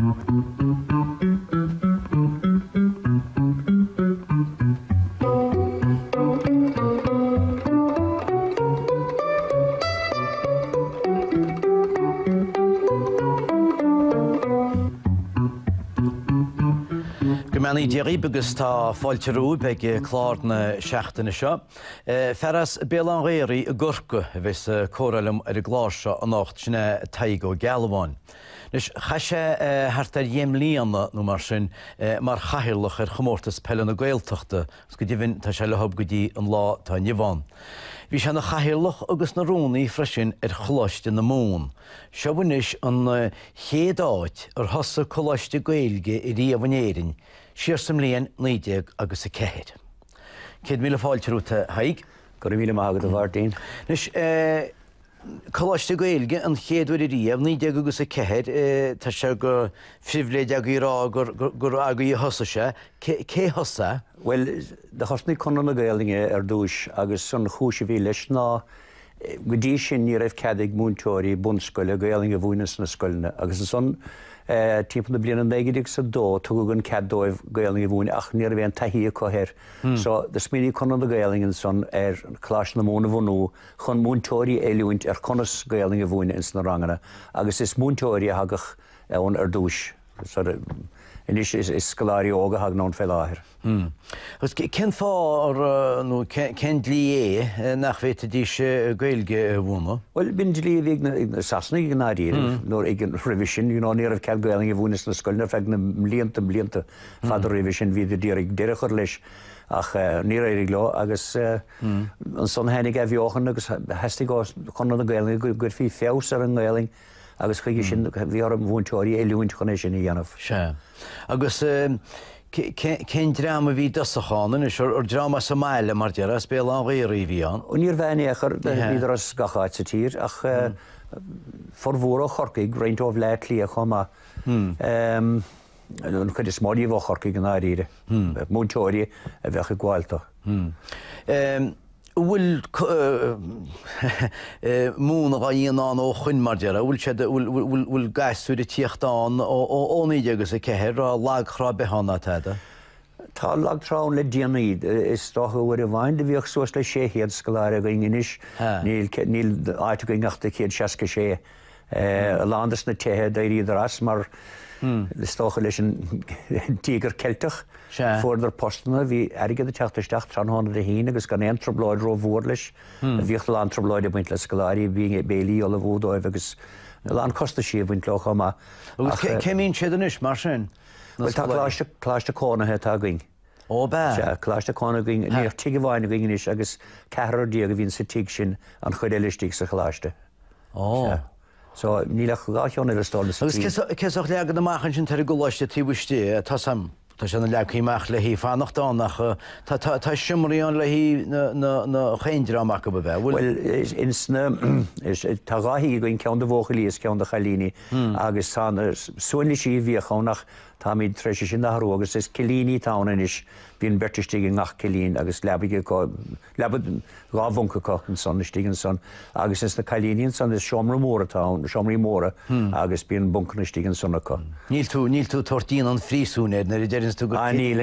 Gymani Dierib agus tá fáilterú beag clár na seachtaine seo. Feras Bélan Réirí a gurca a bheits córalam ar a gláise an ácht sinna taigh ó Gealbháin. Nus chaise hartar dhéimlíanna nó mar sin mar chathirlach ar chomórtas pelle na Gaeltachta, go dtíhann tá se lethab go dtí an lá tá nimhán. Bhí se na chathirlach agus na rónaí freisin ar choláiste na mún. Seo bhanis an chéad áit ar thosa choláiste Gaeilge i riamhanéirin, siar sam líon 90 agus a 4. 100 míle fáilteúta haig. Gur míle mágad a bhhardaín. Nus choláiste Gaeilge an chéadúir i riamh 90 agus a 4 tá se go fihléid ag í rá gur agaí thosa se. Cé thosa? Well, de chosnaí conan na Gaeilge ar dúis agus san chúise bhí leis ná go dtí sin ní raibh ceadaigh múntóirí bunscoile Gaeilge bhuainas na scoilne agus san timp na bliana 90 sa dó tu gon ceaddóibh Gaeilge bhuaine ach ní raibh an taithí a cóthir. So de smíní conan na Gaeilge san ar chlás na móna bhunú chun múntóirí éiliúint ar conas Gaeilge bhuaine ins na rangana agus is múntóirí hagach ón ar dúis. Inis is scoláirí óga hag nón fel áthir. Cén fá nó cén dlí nach bhéta dís Gaeilge bhúna? Well, bin dlí ag na sasna ag na dír, nóir ag an revision, ní raibh cead Gaeilge bhuainas na scoilne feag na mblianta fadar revision bhí dír ag deire chur leis ach ní raibh ag leo agus an son henig a bheochan agus heistigh chun na Gaeilge gur fí feos ar an Gaeilge agus chuige sin bhí ar an bhúntóirí éiliúint chun é sin í dhéanamh. Se. Agus cén drama bhí dosacháin is ar drama sa máile mar dearras Bélan Réirí bhí an? Níor bheithnéachar bhíidir as gachaid sa tír ach formhór ó chorcaigh réintómh leat lí a chuma an chud is módí bh chorcaigh an áíre. Múntóirí a bheith a gháilta. Bhfuil múna a dhéanán ó chuin mar deara, bhfuil gasúir tíochtán ó 90 agus a 4 a lágrá behanna teada? Tá lágrán le déanaid is stocha bhfuir a bhain de bhíoh suas le séhéad scoláire go inis níl áite go ngachta 166 landas na tethe d'éiríidir as mar le stocha leis an tígur celtach fórdar postna bhí aige a teachtaisteach trána a híine agus gan éon trobláid ró bhór leis a bhíocht le an trobláid a buint le scoláirí bhí bélí ó le bhdóibh agus le costa sí bhaint lecha má. Céimín siad anis mar sin? Tá chláiste cónathe tá going. Ó be? Chláiste cóna going níor tuige bháinna going is agus cehardí a bhín sa tíigh sin an chuid éilistigh sa chláiste. Ó. So nílach gáisiúna le stála sa tíigh. Agus ceach leagad amachchan sin tar goláiste tíbhuistí tá sam. Tá sé na lechaíach le hí fannachtáach tá simaríán le hí na chéindir amach go bheith. Well, tá gáithí goin ceann de bhócha líos ceann de chalíní agus suinne sí bhíochánach tá míid treise sin nachrú agus is cilíní tána is bhíon bertistíigh nach cilín agus lebaige gábhunca an son istígan son agus is na chalíníon san is seomra móra tán, seomraí móra agus bíon buncan istígan sonnacha. Níl tú tortíín an frísúnéid na idir tú go níl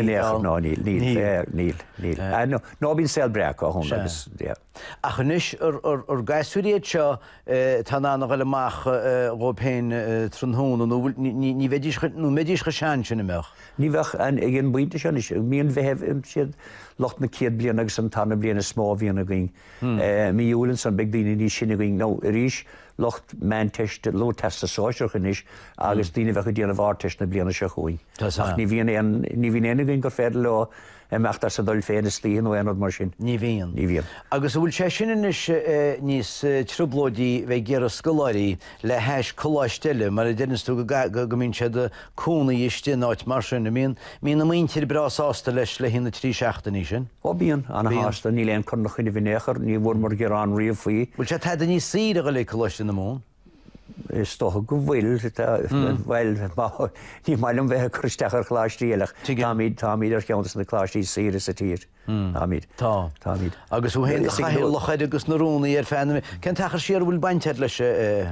nó bín sel breach á hún agus. A chunis ar gaiisúréad seo tá ná gaile amach rópéin trúnhún ní médís go sean sinna meach. Ní bheith an ag an buinte se míon bheith siad locht na céad bliana agus an tanna bliana smá bhíonna going. Míúlann san beag daoine ní sinna going nó ríis locht man teiste lo testa sáiseach inis agus daoine bheith go déanamh áteist na bliana se chuin. Ní bhíon éana going gur féidir le meachtar sa dul féin is slíon ó éanad mar sin. Ní bhíon. Agus bhfuil sé sin níos trúblóidí bheith ggéar a scoláirí le heis choláisteile mar a déanú go mín sé de cúna istí áit mar sin míon na muintir brasásta leis le hína trí seachtaí sin? Ó bíon anna hásta ní léon chun chuine bhínéchar ní bhór mar gur an riomh faoi. Bhfuil sé teada ní síide go le choláiste na mún? Is stocha go bhfuil bhil ní mailim bheith chuisteachar chláistíalach táíd ar ceantas na chláistí síra sa tír. Táíd. Táíd. Agus bhhéon chaid agus narúnaí ar féna. Cén techar siar bhfuil baintead leis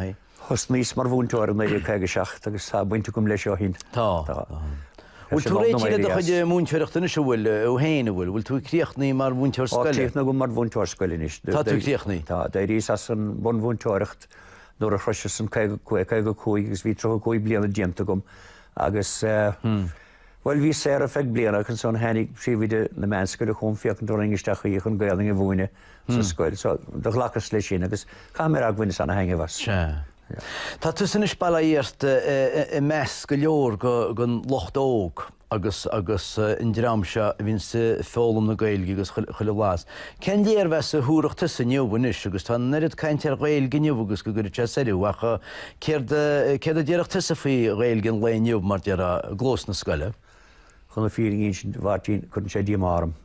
Os níos mar bhúntóir na chuige seach agus tá buinte gom leis seo hín. Tá. Bhfuil tú réitiile a chuid múnteirechtainna se bhfuil ó héana bhfuil tú críochnaí mar búnteir scoile. Tína go mar bhúntóir scoilenis. Tá tú críochnaí? Tá d rí san bon bhúntóirecht nuair a chroise san chuige agus bhí tro chuig blianana dianta gom agus Well hí sé a feag blianana chun son henig príomhide na menscoil a chun fiochan do ringisteach í chun gaaling a bhúine sa scoil, so do lachas lei sin agus camera a bhhuine sanna henge was. Tá tú san is bailíart i mes go leor gon locht óg agus indramse hín sa fólam na gailge agus chuile bhlas. Cén léar bheits a thuúireachta sa nniuhanis agus tá nerid caiint ar gailge nniuhagus go gur te séú acha céad a ddéireachta sa faoi gailgin le nniuh mar dear a glós na scoile. Chun na fíring sin bhhatín chun sé dímarm.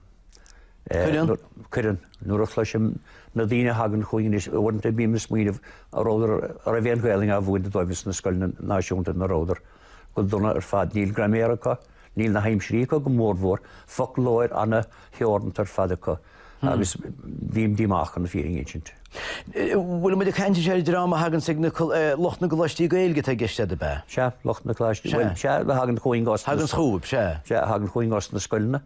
Cuireann nuair a chluisim na dtíine hagan chuoin is bhaint a bíime smuoineh ar a bhéon gailing a bhúin doibhs na scoil náisiúnta na ródar go duna ar fad níl graméracha, níl na haimsrícha go mórmhór, foc lóir anna theorntar fadacha agus bhím díachchan na fíring insint. Bhfuil mu caiinte sé drama hagan sig locht na goláistí gailge a giste be? Se locht na chláistí se hagan chuoin gás. Hagan chúb se? Se hagan chuoin gás na scoilna.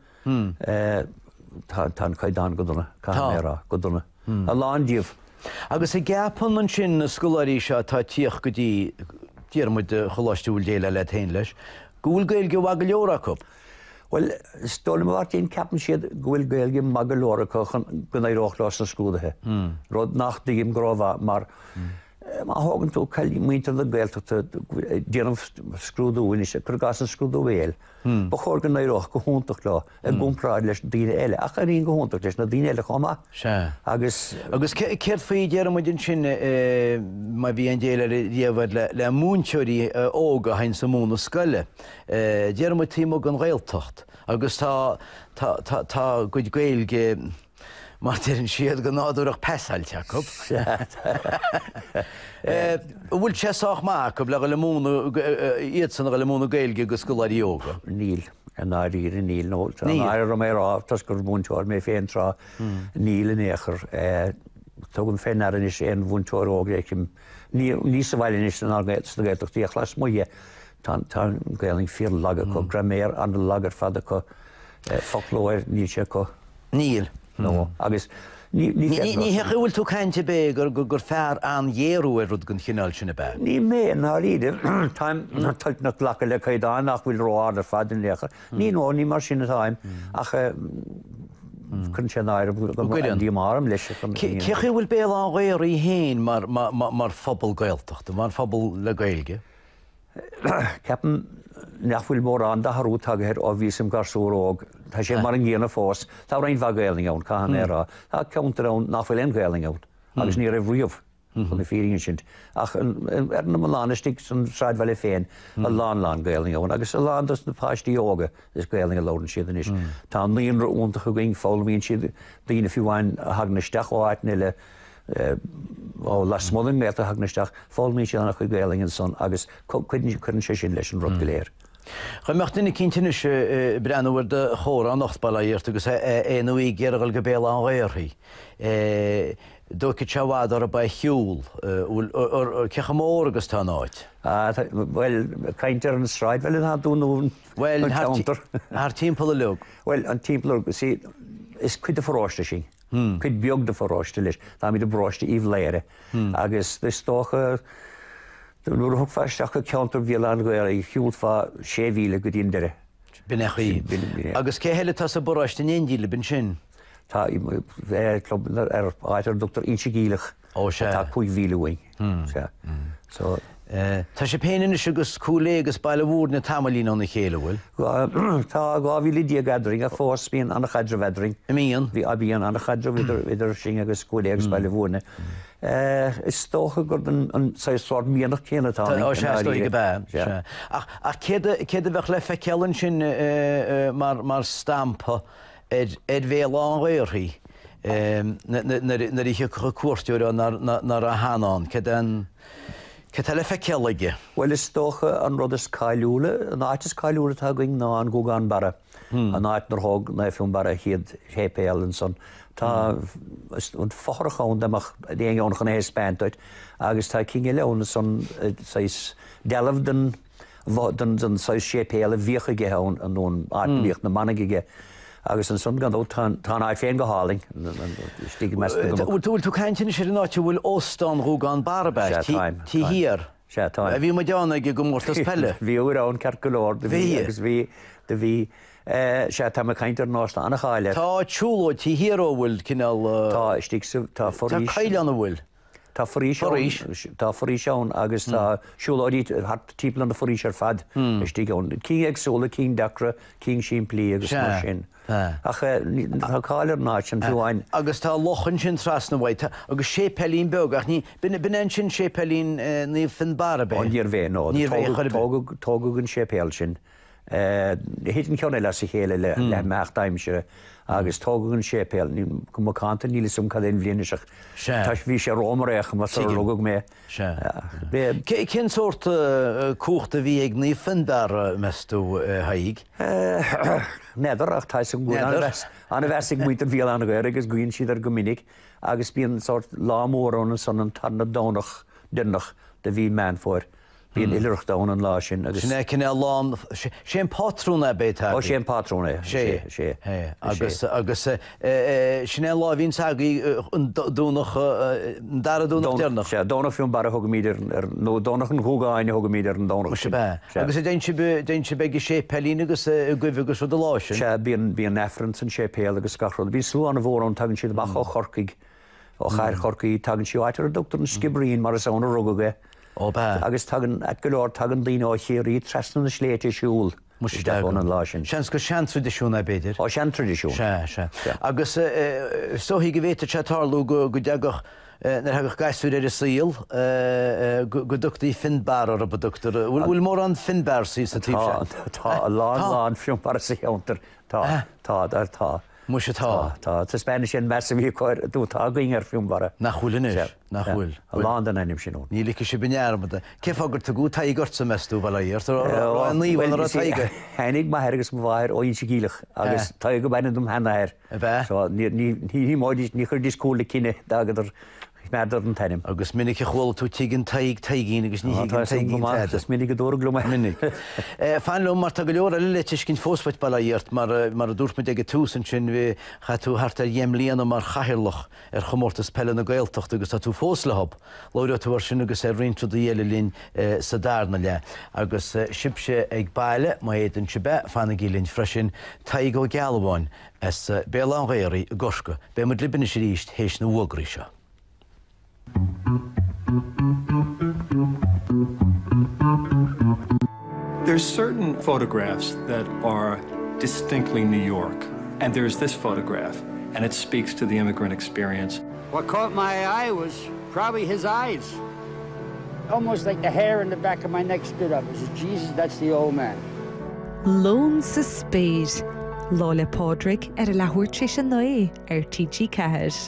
Tá caiidán go duna camera go duna. A ládíomh. Agus i gapan an sin na scoláirí seo tá tíoch go dtí díarmuid choláistúil déile le tain leis, gúil gailge bhha go leorach. Well, stolim bhhairtíon ceapan siad gúil gailge mag go leorach chun go éireachlás na scrúdathe. Rud nach díim grábha mar má hágann tú cailí muintear na gailteachta déanamh scrúdúin is chu gas an scrúdú bhéal. Ba chóir go éireach go húntaach le a gúnpráid leis na daoine eile. Ach a ríon go húntaach leis na daoine eile chomá. Agus céir faoi dearmuidin sin má bhí an déile díomhhaid le múnteirí óga hain sa múna scoile. Dearmuid tímo an réaltacht. Agus tá goid gailge mar tíann siad go nádúach pesáil Jacob. Bhfuil teach má go le le múna iad san le múna gailge go scoláirí óga. Níl an áír in níl nó áir mé rá tas gur búnteir mé féin rá níl in éair tugann fénaran is éon bhúnteir óga ní sa bhhailin is an ágéit na gaiach tíoch leis muige tá gailing fí laga go graméir an lagar fada go folklóir ní sé go. Níl. No, agus ní bhfuil tú caiinte bé gur fearr an dhéarú ar rud gon chinál sinna be. Ní mé ná ríide táim tuilt nach lecha le chuidáin nach bhfuil rád ar fad in lecha. Ní nó ní mar sinna táim ach chun sé náir dímarm leis. Cechu bhfuil bé an réir í héin mar phobal gailteachta, mar phobal le gailge? Ceapan nachfuil mór an dathútag ar ó bhísim garsúróg, Tá sé mar an gcéanana fós, tá raon bha gailing ann caihan éra, Tá ceantar ann nachfuil an gailing ann, agus ní raibh riamh chun na fíring sint. Ach ar na lánastig san sráidhile féin a lán gailing ann, agus a lándas na páistí óga is gailing a ládan siad is. Tá níon úntacha going fáilmíonn siad daoine fiúháin a hagnaisteach ó áitna le ó las smolin mé a hagnaisteach fáilmíonn siad annach chu gailing san agus chuann sé sin leis an rud go léir. Cha meachtainna cinnteine breanúir de chóra an nachtbailíart agus éanaí ggéargal go béla an réirthaí. Dúcha tehád ar a ba hiúil cecha mór agus tá náid. Well, caiintear an sráid bhfuil an dúnún Well ar timppla le. Well an timppla sí is chuid a forráiste sin. Chuid beag de forráiste leis, Tá mí de bráiste íh léire agus is tócha nuair thug feisteach go ceantar bhíal an goir í hiúlfá 6,000 go dtíon deire. Binechaí. Agus cé heile tá sa boráiste éondíle bin sin. Tá club ar áitar Dr. Insigílach tá 5,000 uing. Tá sé péine agus cúlégus bailile bhúr na tamlín an na chéile bhfuil? Tá gáhí diagadring a fós bíon anna chadra vedring. Míon? Bhí a bíon anna chadra idir sin agus cúlégus bailile bhúrna. Is tócha gur an sáir míanach céanatá. Go be. Ach céad bheith le feiceann sin mar stampa bhéal an réirthaí na ríe cuairteúir nar a hanán, Ce le feicealaige? Well is tócha an rud is cáiliúla, an áitis cáiliúla tá going ná an gúgáin bara. An áit nar thug na fiún bara chiad hépéal an son Tá an fáchaán deach déon gan ééis spáint agus tá cinge leúna san delamh den sa sépéile bhíocha gehán an nón áíocht na manige agus an sun gan tá á féin go háling tí me. Bhfuil tú caiintin sé náte bhfuil óstán rúgán barbe tí hir. A bhí mar deanna go mórtas pelle. Bhí órán ceart golóir agus bhí de bhí sé tá caiintear násta anna cháile. Tá túúló tí hiróhfuil cinál tá istí tá forí caiileanna bhfuil. Tá tá forí seán agus tá siúláí hat típlan na forí ar fad istíún. Cí agsúla cín dacra cín sin plí agus mar sin. Tá cáir náid an bhúáin. Agus tá lochan sin trasna bhaid agus sé pelín begach ní bin sin sé pelín ní fin barbe. Níor bhé nó tógann sé péil sin. Hitan ceanna le sa chéile le meach daimse agus tógann sépéil go máanta níla sum cadéon bhléanaach. Tá bhí sé rómaréach mar lugad mé. Cén sort cuachta bhí ag ní finbar meú haig? Neidirach tá san gú anna bhesigh muotar bhí anna gair agus gcuonn siad ar go minic agus bíon sort lámórrónna san an tarna dánach dunnach de bhí man fóir. Bhíon iirecht da an lá sin agus sinna cinna lán sé pátrúna bétá. Ó sé pátrúna sé agus sinna lá hín sagaí dúnach darúnach dénach. sé dónach fiún bar thugamíidir nó dónach an thugáine thugamíidir an dónach se be. Agus déintse beigi sé pelín agus goibhgus de lásin. sé bíon nefran san sé péal agus scarrod. Bhí slúánna bhórán tagann siad bach ó chorcaig ó chair chorcaí tagann siú áitar a doctor an Skibrín mar is anna rugaige. Agus tugan golóir tugan daoine á chéirí trasna na sléite siúil mu an lá sin. Seans go sean tradiisiúna beidir? Á sean tradiisiún. Se. Agus sóhí go bhéte setarlú go deagach nar hagah gaiisú ar a síl go dúchtaí finbar ar a bedúchtar. Bhfuil mór an finbar sí sa tí. Tá lán fiún par sa cheantar tá. Mu sé tá. Tá Spáine sin me bhí chuir dútá ar fiún bara. Nachhfuilin nachhfuil. Lá an anim sin. Ní lici sé binnearmada. Cé fágur tú tá í gort sa meú bailíart níhfuil a taige. Henig má hergus bhhair ó se gílech agus tá go baine dom henair. ní máidí ní chur discóla cinenne dagadidir meadar an tainim. Agus minic a chhil tú tuigann taigín agus ní minic go dóra minic. Fáinlumm mar tá go leor le cinn fóspaid bailíart mar a dúrtma ag túsan sin bhí cha tú hart ar dhéimlíana mar chahirirlach ar chomórtas pelle na gailtocht agus tá tú fóslahab. Láir tú sin agus ar rinú dhéile lín sa darna le. agus sibse ag bailile má éan sibe fanna gílinn freisin taig ó gealháin as bélan réirí a gosca, be mu libinna sé ríist hééis na bhuagraí seo. There's certain photographs that are distinctly New York, and there's this photograph, and it speaks to the immigrant experience. What caught my eye was probably his eyes. Almost like the hair in the back of my neck stood up. I said, Jesus, that's the old man. Lone sa spéid. Lála Pádraig ar a leabhar tris an naí ar TG Ceathair.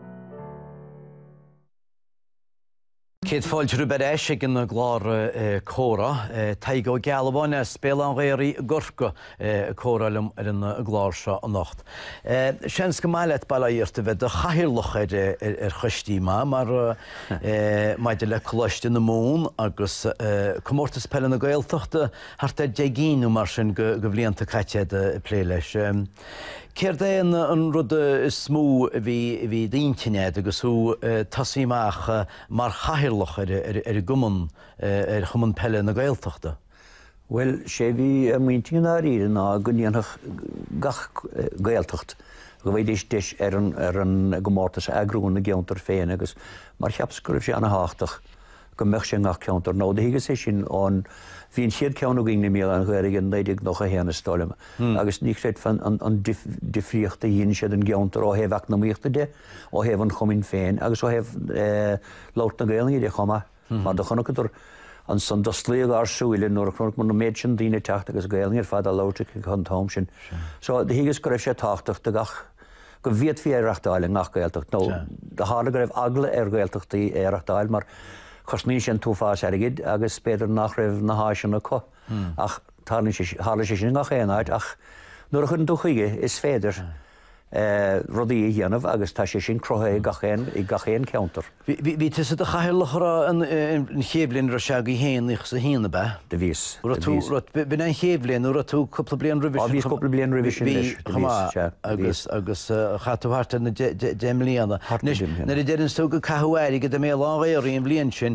Céad fáilte ber éise gin na glár córa, taig ó gealháin spélan réirí gorca córalum ar an glár seo an nacht. Seans go maiile bailíirta bheith a chahirirlach ar chuistí mar maidide le choiste na mún agus commórtas pelle na gailteachta hart déagínú mar sin go bhblionanta caiitead plé leis. Céir déan an rud smú bhí daontinead agus ú tasíach mar chahirirlach ar gumann ar chumann pelle na gailteachta. Well, sé bhí muintíon áíre ná gníanach gach gailteacht go bhfuil deis ar an gomórtas agrún na geantar féin agus mar cheapscurh sé anna háach go meach sé gach ceantar nó de higus é sin ón hín siad ceanú gin mé an chuir an néidir noch a héanana stáilime. agus ní réit fan an difriochtta híon siad an geantar ó héhhaach na míochtta de ó héh an chomín féin, agus ó héh lát na gaaling de chuma mar do chunachtar an san doslíag arsúile nóair chunach man méid sin daine techt agus gaaling ar fad a láte chun tám sin. So de higus go raibh sé táchtach de gach go bhíad fí éireachtáil nach gailteach. nó de hála go raibh agla ar gailteachtaí éireachtáil mar chus ní sin túfás airigid agus beidir nach raibh na háisina có ach hála sé sin nach chéanaid ach nuair chun dúchaige is féidir rudí dhéanamh agus tá sé sin crotha i gachéan counter. Bhí tu a chailechra an chéblin ra se go héanaich sa héana be. De vís. Bin an chéblin ú tú coppla blian revision. Bhí coppla blian revision agus chatúharta na déimlíana. Na i déann tú go cahuair go mé láhéirí an blion sin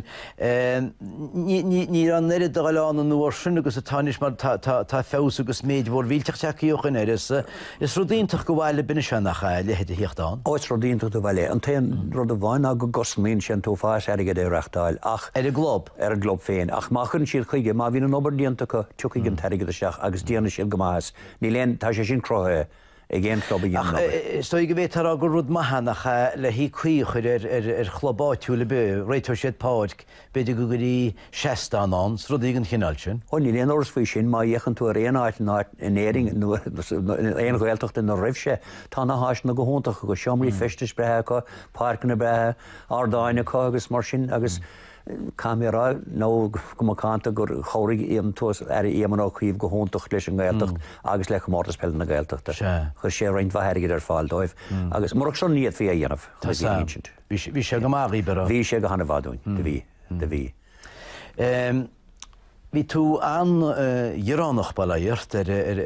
ní an nerid aáán an nuair sin agus a táis mar tá fés agus méid bhór bhíteach teíochan is rudíntaach go bhhaile bin se nach lehéad hiochtán. Áit rodínta do bhile an taon rud a bháin a go gosmín sin tú fáis aige é reachtáil ach ar a glob féin ach má chun siad chuige má bhín an oberdíanta go tuigin teige seach agus díana siad go más ní léon tá sé sin crothe ag géon club Stoi go bhéit a go rud maithanacha le hí chuir ar chlobáitiúla be réitú siad páirc beidir go gurí 16 an rud ígan chinál sin. Ó ní léon oras faoi sin má dhéchan tú réanáid in éing éon ghilteachta na rihse tá na háis na go húntaach go seomí festis brethe go páircanna brethe ardáine agus mar sin agus Camera nó go canta gur choirigh íon tús ar íamana chuomh go húntaach leis an ggéilteacht agus le mórtas pell na ggéilteachta. Chu sé roiint bheithéige ar fáil dóibh. agus marach son níiad fé dhéanamh. Bhí sé go máí bar. Bhí sé go hanna bhádúin de bhí. Bhí tú an dhearánach bailíart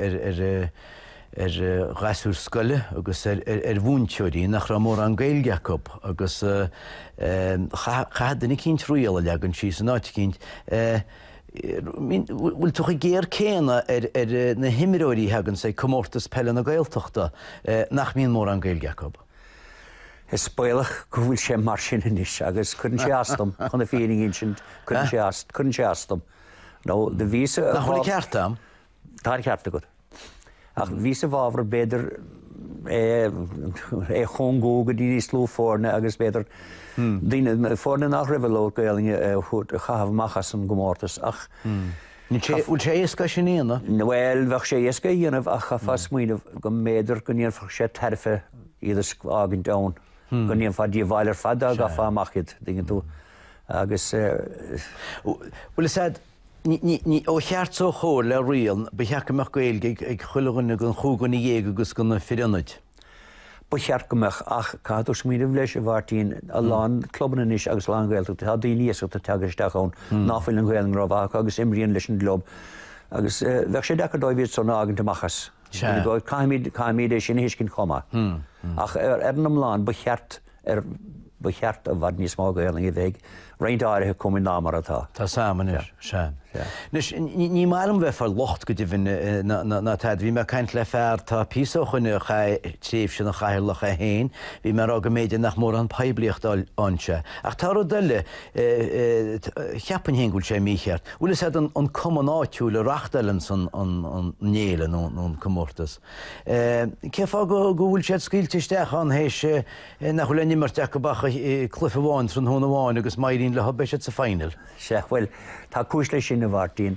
gasúr scoile agus bhúnteoirí nach ra mór an Gaelgeacob agus chadanna cinint rúéala legan sí san áit cinint. Bhfuil tucha géar céna ar na himiróirí hagann sé commórtas pelle na Gaelteachta nach míon mór an Gaelgeacob. Is spéalach go bhfuil sé mar sin inis agus chun sé astam chuna féing sin chun sé astam. nó de vísa nach chunig ceartám? Tá ceartta go. Ach vísa bhábhar beidir chungó go dtí slú fórne agus beidir fórne nach rivaló goélinge chahabhmachchas an gomórtas ach bhfuil sé éasca sin íana? Well bheith sé éasca dhéanamh ach cha fas muoineh go méidir go níon sé terfe iad ágin dán go níon fadí bhailir fada a fáachid dingin tú agus bhfuil said ní ó cheart ó chóir le rion becheachach goilge ag chuileganna gon chúgan na dhéag agus gona fianid. Ba cheart gomach ach cadú smíanamh leis a bhhartíín a lán clubban inis agus láhilta tá daoíos a tegeisteachán náfuil an ghilin rábhach agus imríonn leis an glob agus bheith sé decha dóibhíad son ágan amachchas. Gáid caiimíad é sin héiscin chomá. Ach ar an amláán ba cheart a bhd níos má goéling i bheith réint áirithe cumí námar atá. Tá saman se. Ní málam bheith far locht go dtíhann na taid bhí me caiint le fearr tá písa chuine tríomh sin na chairlach a héin, bhí mar aga méidir nach mór an pebliocht anse. Ach tá duile cheapan hingúil sé mícheart. Bhfuil sé an commáitiúla rachtallan an néile nó commórtas. Ceá go bhfuil sé sciilteisteach an hééis nach chuil nimmarteach go bacha clufa bháin tron húna bháin agus mairín le habbeise sa féinil. Se bhfuil tá cúis lei sin na bhhartíín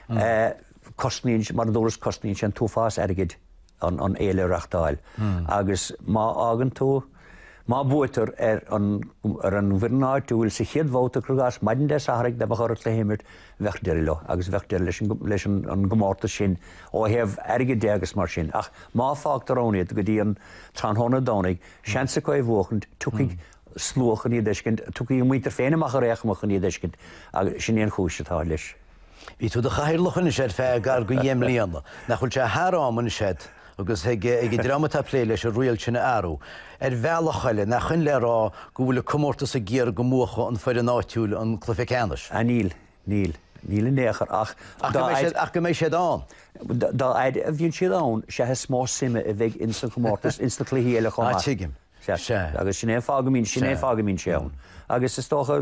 cosnín mar dúras cosnín sin túfás airgid an éile reachtáil. agus má agan tú má buitar ar an bhirnáid tú bhfuil sa chiad bhóta chuás maidin de sathraigh de chur le héimirt bheitdeir le agus bheitdeir leis an gomórta sin ó heamh airgid dégus mar sin. Ach má fágtarróniad go dtí an tránthna dánaigh seansa go bhchant tuigh slúchan í deiscint, tuí muotar féinach a réachmachan í deiscint agus sin éon chúisetá leis. Bhí tú de chairlachan sé fé gar go dhéim líana, nach chuil sé thráman séad agus ag dramatá lé leis a riil sinna airú. Ar bhealachaile nach chun le rá go bhfuil commórtas a géar go mucha an foiir náitiúil an cluficánis. A níl néchar ach go mééis sé dá. Dá a bhíonn siad ann se he smá sime a bheith insta commórtas insta chluhéile chu tuigim. agus sin é fágamín seann. agus is tócha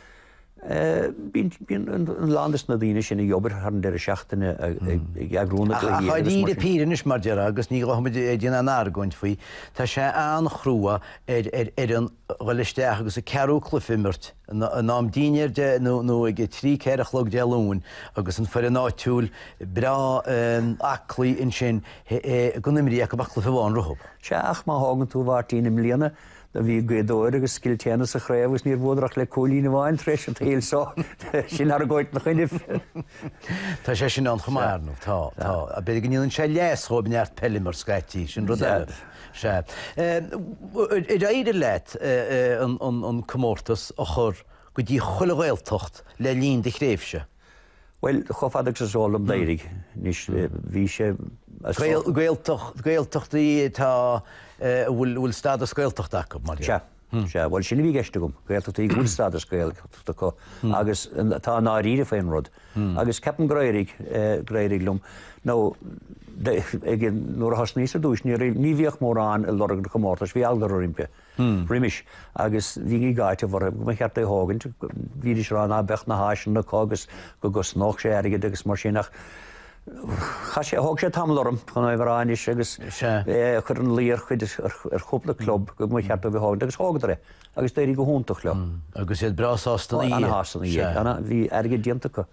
bín an landas na dtíine sin jobbar an de seachtainna agrúna. Chaidí píris mar dear agus ní dhéana an ágaint faoi, Tá sé an chrúa ar an ghilisteach agus a ceú clufimmert nám díineir de nó ag trí ceirichlog deún agus an fer an áitiúil bra aclaí in sin gonimí go bach clufa bháin rothb. Se ach má hágan tú bhhartíína mlíana a bhí gaiadóir agus sciltéanna sa chréimhgus níor bhódraach le cólína bháin treis an tail só sin ar ggóid na chuineh. Tá sé sin an chumárnú tá a be gníonn sé leasró neart pelimar scaití sin rudéir sé. I idir leit an commórtas a chur go dtí chuilehiltocht le lín de chréimhse. Well, chofadag sa sólam léirig, nís bhí sé... Gaeltochtaí tá bhfuil stadas gaeltocht acu mar. Se, bhil sinna bhí geiste gom, gaeltochtaí bhfuil stadas gaeltocht acu, agus tá ná ríre féin rud. Agus ceapan gréirig lum, nó nuair a hasníos a dúis, ní bhíoch mór an i lorg na chomórtas, bhí algar orimpe, rimis, agus bhí í gáite bhar, go cheart é hágant, bhí is rán a bech na háisin na cágus, go nach sé aige agus mar sinach. Cha sé thug sé tamlorm chun éhráis agus chur an líor chuid ar chopla club go mu cheart a bhí hágant, agus hágadre, agus déirí go húntaach le. Agus iad brasástan í. Anna hásan í, anna bhí aige diantacha.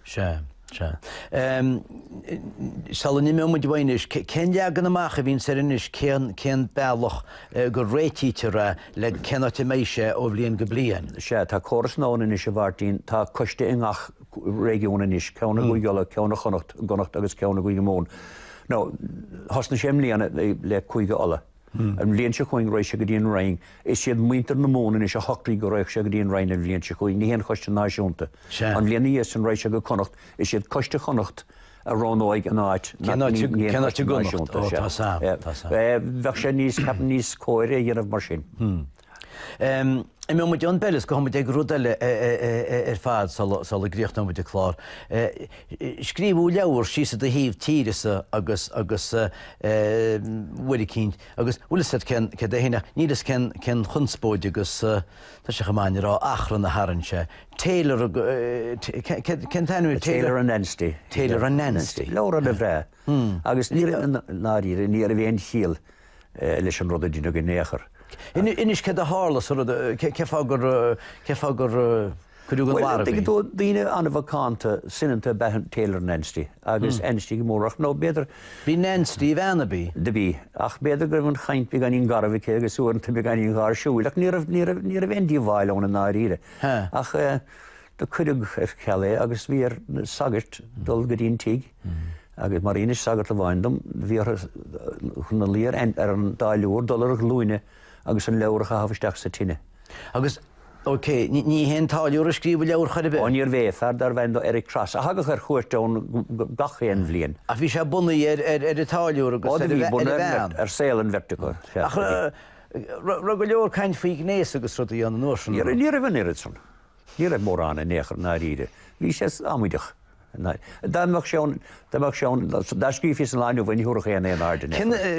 Sal ní mé bhainis, cén leagan amach a bhín serinis cén bailach go réitítere le cennáte méise ó bblion go blian. Se, tá choras nána is a bhartín, tá coiste ingach régiúna is, ceanna go geala, ceanna gonacht agus ceanna go món. No, hasna sem líana le chuige ala. An bblion se chuing rééis se go dtíon raing, is siad muintear na móna is a hochtaí go réich se go dtíon rain an bblion se chuing, ní hen choiste náisiúnta. An bblion níos an rééis se go conacht, is siad coiste conacht a rónóig an áit. Cennáte gonacht, tá sam. Bheith sé níos cap níos cóir dhéanamh mar sin. I mé mu John Bellis go ag rudaile ar fad sal a gríocht nó de chlár. Scríbú leabhar síos a híomh tíirisa agus bhuiicín, agus bhuilas cen héine nílas cen chunspóide agus tá se chamáine rá achran na haranse. Taylor Taylor an Nensti. Taylor an Nensti. Laura le bhré. Agus ní náíre ní a bhéon chial leis an rud a dtíine go néachar. Inis ce a hálas cefagur chuú go bhar. Díine anna bhacánta sinanta behan Taylor Nensti, agus Enstí mórach nó beidir. Bhí Nenstí bhenabí. De bhí, ach beidir gur an chaint be ganín garbhaice agus úanta be ganín gá siúil, ach ní a bhendí bhhailón na náíre. Ach do chuideag ar cheala agus bhí ar sagart dul go dtíon tiig. Agus mar inis sagart a bhaindom, bhí chuna líor ar an dáiliúr dul ar glúine agus an leabhar a hafisteach sa tine. Agus, oké, ní hen táiliúr a scríbh leabhar chuide be? Níor bhéh fear dar bhain do Eric Cross, a hagach ar chuirteón gachéan bblion. A bhí sé bunaí ar a táiliúr agus ar bhean? Ar saolan verticúr. Ra go leor caint faoi gnéas agus rud í an nóisiún. Ní a bhain irid son. Ní a mór anna néchar ná ríide. Bhí sé amúideach. Dáach seán dá scrífi an láinú bhain thuach éana an áidirne.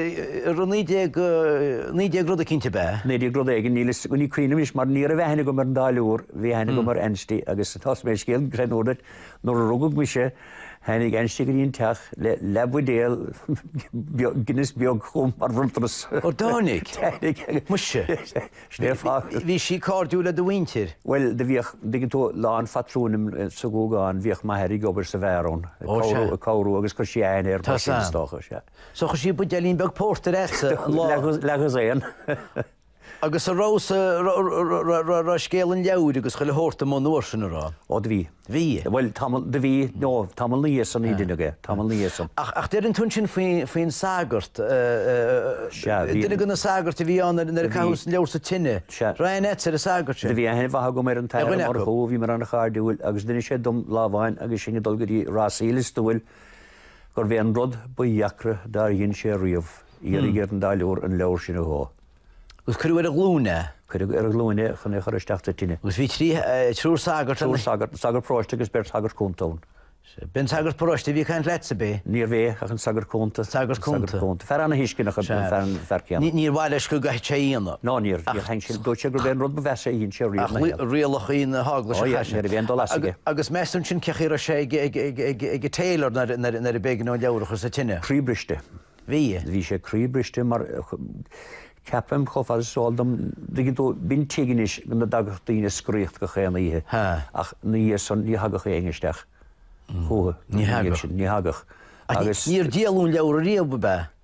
Ní rud a cinnte be? Ní rud éige nílas go ní cuioinemis mar ní a bheithna go mar dáúr, bhí hena go mar Enstí agus tá mé scéal gréúdat nó a rugad mu sé henig Enstí go dtíon teach le lebudéal Guinness beag chum mar bhuntas. Ó dánig? Mu sé? Bhí sí cáú le do bhaintir? Well, de bhíoh digin tú lán fatrúnim sa gógáin bhíoh maitheirí gobar sa bhérón. A cáú agus go séan ar stácha sé. So chu sí bud delín beag pórta résa legus éan. Agus a rása scéalan leabhar agus chuile hórta mó nóirsin rá. Ó de bhí. Bhí? Well, de bhí, nó, tamil níos an ídinige, tamil níos an. Ach déir an tún sin faoin sagart. Dine gona sagart a bhí an ar caús leabhar sa tinine. Ryan et ar a sagart sé. De bhí a bhatha go mar an tair mar hóhí mar an cháirdúil, agus duine sé dom lábhain agus sin dulgadí rásílis dúil gur bhí an rud buíachra dar dhéon sé riamh íar ggéir an dáiliúr an leabhar sin a hó. Gus chuú ar a glúne? Chuú ar a glúine chuna chu isteachta tíine. Gus bhí trúr sagart? Sagar próiste agus ber sagart cúntón. Ben sagart próiste bhí chaint letse bé? Níor bhéh ach an sagar cúnta. Sagar cúnta. Fer anna híiscinach an fercian. Níor bhile go gaith sé íonna? Ná níor, heng sin dúte gur bhéon rud ba bheitsa íon sé rialach íon hágla sé bhéon dolasige. Agus meún sin cechir a sé ag Taylor nar a bégan ó leabharachas sa tinine? Críbriste. Bhí? Bhí sé críbriste mar ceapim chofáil sáildam bín tuiginis go na dagach daoine scríocht go chéanna ihe. Ach ní san ní hagach éingeisteach. Ní hagach. Agus níor díalún leabhar riamh be?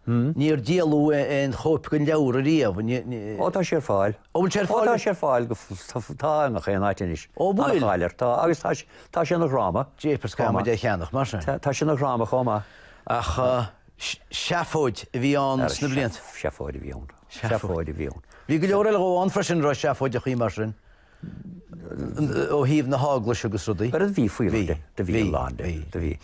Níor díalú an chóp gon leabhar a riamh. Ótá sé fáil. Ó sé Ótá sé fáil go tá nach ché náitinis. Ó bhfuil? Fáilir tá agus tá sin nach ráma. Jépers cá dé cheannach mar sin. Tá sin nach ráma chomá. Ach seafóid a bhí an sna bliant. Seafáid a bhíún. Seafáid a bhíún. Bhí go leor leháin freisin rá seafóid a chuí mar sin. Ó híomh na hágla agus rudaí. Ar a bhí fuiide de bhí láin de bhí.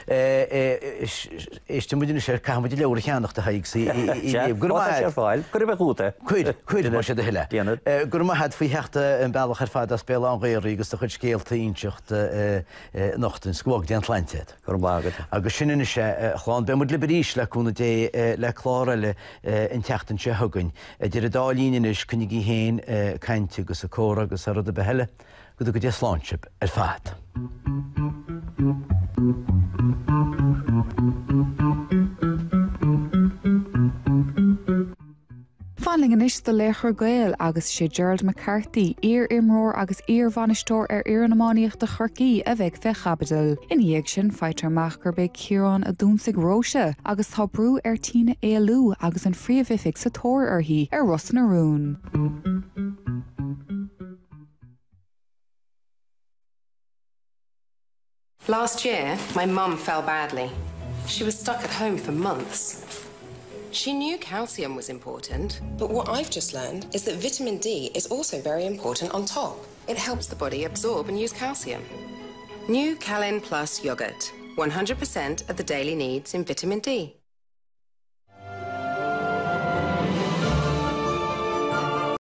Éiste muidir sé caiid leir cheannach a haig sí fáil gur bh úta. Cuid mar sé heile. Gur head faoi heachta an bailach ar fád a spéile an réir agus a chud scéalta íseocht nachtain scuag de an Atlantead. Gur mágad. Agus sinna sé chláán be mud liberís leúna dé le chláile in teachtain se thugann. Dir a dálíis chunig í héin caiinte agus a córa agus a rud a beheile go go dé sláintship ar fad. Fanling is de léchar gael agus sé Gerald McCarthy, imróir agus bhanistóir ar Amáníocht de Chorcaí a bheith fechabadal. In dhéag sin feitear meach gur beidh Ciarán a dúnsaigh róise agus tá brú ar tína éalú agus an phríomhhific sa tóir orthaí ar Ross na Rún. Last year, my mum fell badly. She was stuck at home for months. She knew calcium was important, but what I've just learned is that vitamin D is also very important on top. It helps the body absorb and use calcium. New Calin Plus yogurt, 100% of the daily needs in vitamin D.